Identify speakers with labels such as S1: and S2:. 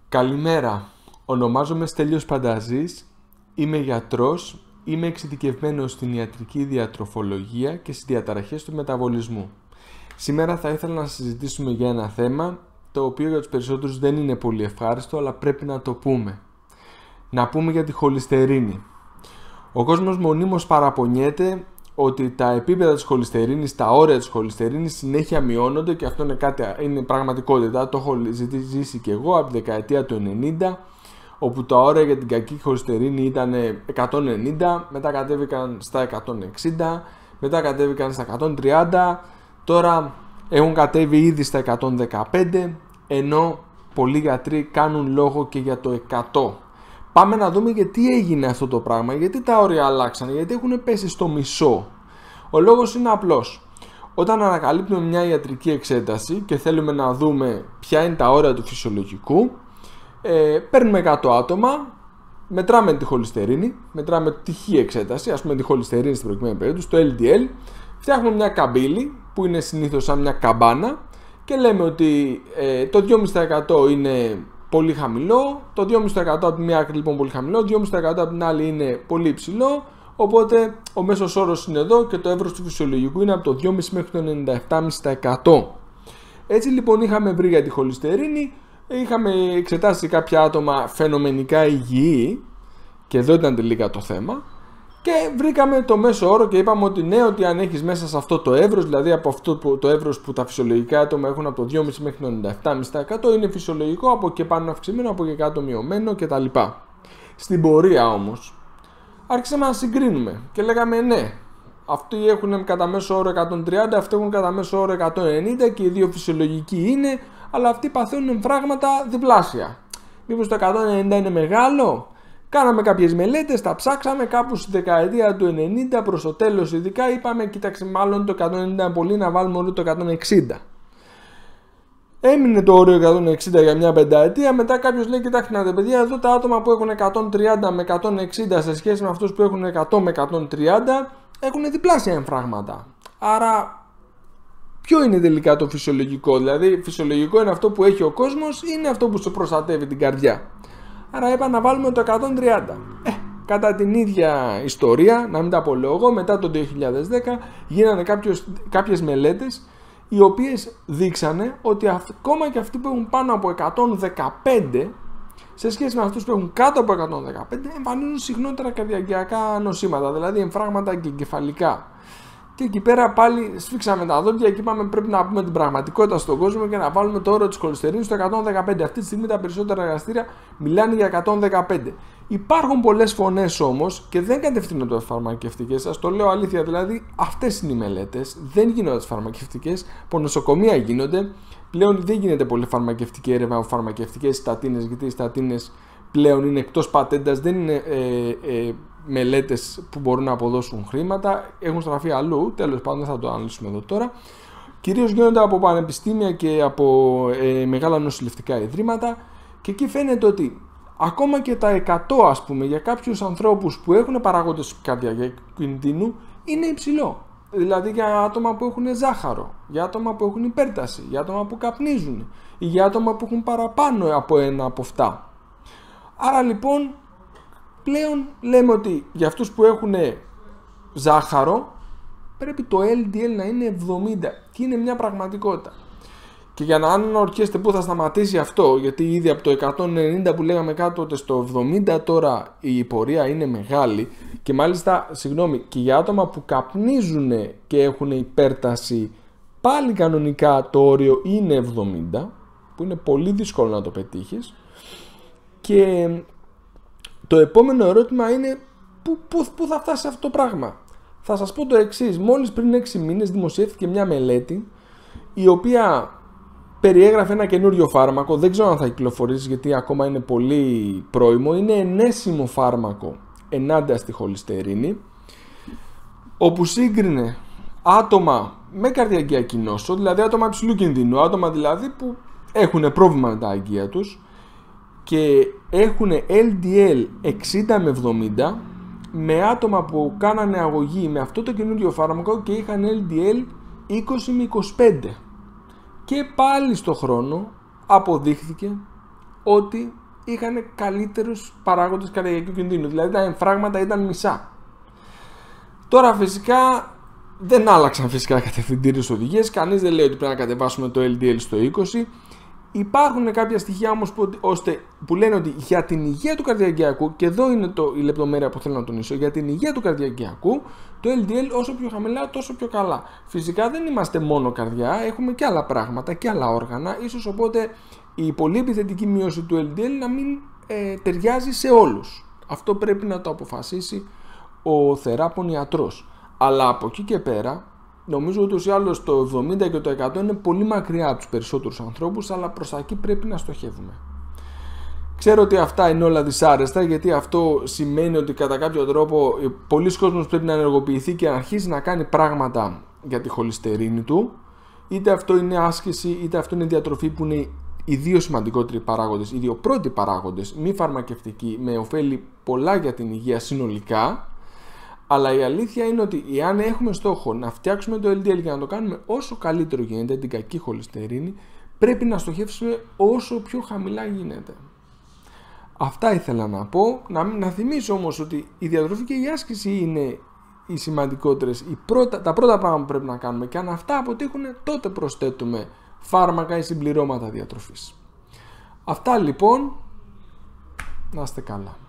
S1: Καλημέρα, ονομάζομαι Στέλιος Πανταζής, είμαι γιατρός, είμαι εξειδικευμένος στην ιατρική διατροφολογία και στις διαταραχές του μεταβολισμού. Σήμερα θα ήθελα να συζητήσουμε για ένα θέμα, το οποίο για τους περισσότερους δεν είναι πολύ ευχάριστο, αλλά πρέπει να το πούμε. Να πούμε για τη χολυστερίνη. Ο κόσμος μονίμως παραπονιέται ότι τα επίπεδα της χολυστερίνης, τα όρια της χολυστερίνης συνέχεια μειώνονται και αυτό είναι πραγματικότητα. Το έχω ζήσει και εγώ από τη δεκαετία του 90, όπου τα όρια για την κακή χολυστερίνη ήταν 190, μετά κατέβηκαν στα 160, μετά κατέβηκαν στα 130, τώρα έχουν κατέβει ήδη στα 115, ενώ πολλοί γιατροί κάνουν λόγο και για το 100. Πάμε να δούμε γιατί έγινε αυτό το πράγμα, γιατί τα όρια αλλάξανε, γιατί έχουν πέσει στο μισό. Ο λόγος είναι απλός. Όταν ανακαλύπτουμε μια ιατρική εξέταση και θέλουμε να δούμε ποια είναι τα όρια του φυσιολογικού, παίρνουμε 100 άτομα, μετράμε τη χολυστερίνη, μετράμε τη χ εξέταση, ας πούμε τη χολυστερίνη στην προκειμένη περίπτωση, το LDL, φτιάχνουμε μια καμπύλη που είναι συνήθως σαν μια καμπάνα και λέμε ότι το 2,5% είναι πολύ χαμηλό, το 2,5% από τη μία άκρη λοιπόν πολύ χαμηλό, 2,5% από την άλλη είναι πολύ υψηλό, οπότε ο μέσος όρος είναι εδώ και το εύρος του φυσιολογικού είναι από το 2,5 μέχρι το 97,5%. Έτσι λοιπόν είχαμε βρει για τη χολυστερίνη, είχαμε εξετάσει κάποια άτομα φαινομενικά υγιή και εδώ ήταν τελικά το θέμα και βρήκαμε το μέσο όρο και είπαμε ότι ναι, ότι αν έχεις μέσα σε αυτό το εύρος, δηλαδή από αυτό το εύρος που τα φυσιολογικά άτομα έχουν από το 2,5 μέχρι το 97,5% είναι φυσιολογικό, από και πάνω αυξημένο, από και κάτω μειωμένο κτλ. Στην πορεία όμως άρχισαμε να συγκρίνουμε και λέγαμε ναι, αυτοί έχουν κατά μέσο όρο 130, αυτοί έχουν κατά μέσο όρο 190 και οι δύο φυσιολογικοί είναι, αλλά αυτοί παθαίνουν εμφράγματα διπλάσια. Μήπως το 190 είναι μεγάλο? Κάναμε κάποιες μελέτες, τα ψάξαμε κάπου στη δεκαετία του 90 προς το τέλος ειδικά, είπαμε κοίταξε μάλλον το 190 είναι πολύ, να βάλουμε όλο το 160. Έμεινε το όριο 160 για μια πενταετία, μετά κάποιος λέει κοιτάξτε να δείτε παιδιά, εδώ τα άτομα που έχουν 130 με 160 σε σχέση με αυτούς που έχουν 100 με 130 έχουν διπλάσια εμφράγματα. Άρα ποιο είναι τελικά το φυσιολογικό? Δηλαδή φυσιολογικό είναι αυτό που έχει ο κόσμος ή είναι αυτό που σου προστατεύει την καρδιά? Άρα είπα να βάλουμε το 130. Κατά την ίδια ιστορία, να μην τα πω εγώ, μετά το 2010 γίνανε κάποιες μελέτες οι οποίες δείξανε ότι ακόμα και αυτοί που έχουν πάνω από 115 σε σχέση με αυτούς που έχουν κάτω από 115 εμφανίζουν συχνότερα καρδιακά νοσήματα, δηλαδή εμφράγματα και εγκεφαλικά. Και εκεί πέρα πάλι σφίξαμε τα δόντια και είπαμε πρέπει να πούμε την πραγματικότητα στον κόσμο και να βάλουμε το όριο της χολυστερίνης στο 115. Αυτή τη στιγμή τα περισσότερα εργαστήρια μιλάνε για 115. Υπάρχουν πολλές φωνές όμως και δεν κατευθύνονται από φαρμακευτικές. Σας το λέω αλήθεια, δηλαδή αυτές είναι οι μελέτες. Δεν γίνονται τις φαρμακευτικές, από νοσοκομεία γίνονται. Πλέον δεν γίνεται πολύ φαρμακευτική έρευνα από φαρμακευτικές στατίνες, γιατί οι στατίνες πλέον είναι εκτός πατέντας, δεν είναι μελέτες που μπορούν να αποδώσουν χρήματα, έχουν στραφεί αλλού, τέλος πάντων δεν θα το αναλύσουμε εδώ τώρα. Κυρίως γίνονται από πανεπιστήμια και από μεγάλα νοσηλευτικά ιδρύματα και εκεί φαίνεται ότι ακόμα και τα 100 ας πούμε για κάποιους ανθρώπους που έχουν παράγοντες καρδιακού κινδύνου είναι υψηλό. Δηλαδή για άτομα που έχουν ζάχαρο, για άτομα που έχουν υπέρταση, για άτομα που καπνίζουν ή για άτομα που έχουν παραπάνω από ένα από αυτά. Άρα λοιπόν πλέον λέμε ότι για αυτούς που έχουν ζάχαρο πρέπει το LDL να είναι 70 και είναι μια πραγματικότητα. Και για να αναρωτιέστε πού θα σταματήσει αυτό, γιατί ήδη από το 190 που λέγαμε κάτω στο 70 τώρα η πορεία είναι μεγάλη και μάλιστα, και για άτομα που καπνίζουν και έχουν υπέρταση πάλι κανονικά το όριο είναι 70, που είναι πολύ δύσκολο να το πετύχεις. Και το επόμενο ερώτημα είναι πού θα φτάσει αυτό το πράγμα? Θα σας πω το εξής. Μόλις πριν 6 μήνες δημοσιεύτηκε μια μελέτη η οποία περιέγραφε ένα καινούριο φάρμακο. Δεν ξέρω αν θα κυκλοφορήσει γιατί ακόμα είναι πολύ πρώιμο. Είναι ενέσιμο φάρμακο ενάντια στη χολυστερίνη, όπου σύγκρινε άτομα με καρδιακή νόσο, δηλαδή άτομα υψηλού κινδύνου, άτομα δηλαδή που έχουν πρόβλημα με τα αγκία τους και έχουν LDL 60 με 70, με άτομα που κάνανε αγωγή με αυτό το καινούριο φάρμακο και είχαν LDL 20 με 25. Και πάλι στο χρόνο αποδείχθηκε ότι είχαν καλύτερους παράγοντες καρδιακού κινδύνου. Δηλαδή τα εμφράγματα ήταν μισά. Τώρα φυσικά δεν άλλαξαν φυσικά κατευθυντήριες οδηγίες. Κανείς δεν λέει ότι πρέπει να κατεβάσουμε το LDL στο 20. Υπάρχουν κάποια στοιχεία όμως που λένε ότι για την υγεία του καρδιαγκιακού, και εδώ είναι η λεπτομέρεια που θέλω να τονίσω, για την υγεία του καρδιαγκιακού, το LDL όσο πιο χαμηλά τόσο πιο καλά. Φυσικά δεν είμαστε μόνο καρδιά, έχουμε και άλλα πράγματα και άλλα όργανα, ίσως οπότε η πολύ επιθετική μείωση του LDL να μην ταιριάζει σε όλους. Αυτό πρέπει να το αποφασίσει ο θεράπων ιατρός. Αλλά από εκεί και πέρα, νομίζω ούτως ή άλλως το 70% και το 100% είναι πολύ μακριά από τους περισσότερους ανθρώπους, αλλά προς τα εκεί πρέπει να στοχεύουμε. Ξέρω ότι αυτά είναι όλα δυσάρεστα, γιατί αυτό σημαίνει ότι κατά κάποιο τρόπο πολλοί κόσμος πρέπει να ενεργοποιηθεί και να αρχίσει να κάνει πράγματα για τη χολυστερίνη του. Είτε αυτό είναι άσκηση, είτε αυτό είναι διατροφή, που είναι οι δύο σημαντικότεροι παράγοντες, οι δύο πρώτοι παράγοντες, μη φαρμακευτικοί, με ωφέλη πολλά για την υγεία συνολικά. Αλλά η αλήθεια είναι ότι εάν έχουμε στόχο να φτιάξουμε το LDL και να το κάνουμε όσο καλύτερο γίνεται, την κακή χολυστερίνη, πρέπει να στοχεύσουμε όσο πιο χαμηλά γίνεται. Αυτά ήθελα να πω. Να θυμίσω όμως ότι η διατροφή και η άσκηση είναι οι σημαντικότερες, τα πρώτα πράγματα που πρέπει να κάνουμε, και αν αυτά αποτύχουν, τότε προσθέτουμε φάρμακα ή συμπληρώματα διατροφής. Αυτά λοιπόν, να είστε καλά.